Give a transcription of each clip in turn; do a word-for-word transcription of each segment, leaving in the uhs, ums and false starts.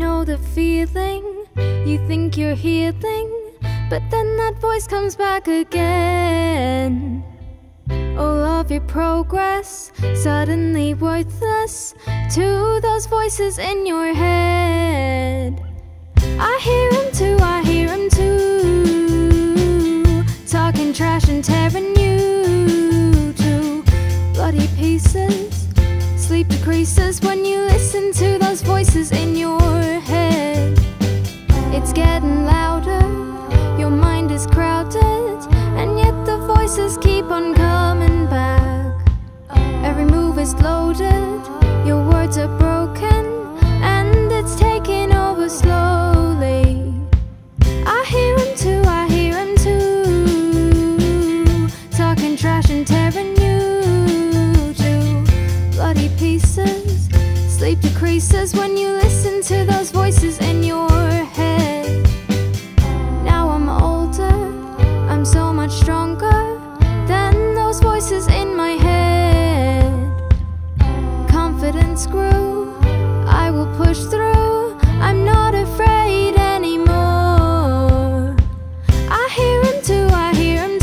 know the feeling, you think you're healing, but then that voice comes back again. All of your progress suddenly worthless to those voices in your head. I hear him too, I hear him too, talking trash and tearing you to bloody pieces. Sleep decreases when you listen to those voices in your head. It's getting louder, your mind is crowded, and yet the voices keep on coming back. Every move is loaded, your words are broken, and it's taking over slowly. I hear him too, I hear him too, talking trash and tearing you to bloody pieces. Sleep decreases when you listen to those voices in your head. Now I'm older, I'm so much stronger than those voices in my head. Confidence grew, I will push through, I'm not afraid anymore. I hear him too, I hear him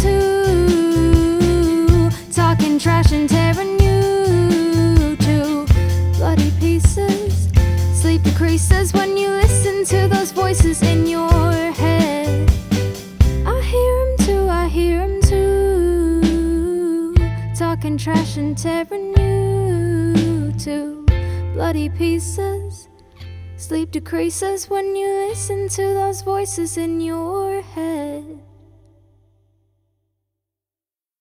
too, talking trash and tearing you to bloody pieces. Sleep decreases when you listen to those voices in your head. I hear him too, I hear him too, talking trash and tearing you to bloody pieces. Sleep decreases when you listen to those voices in your head.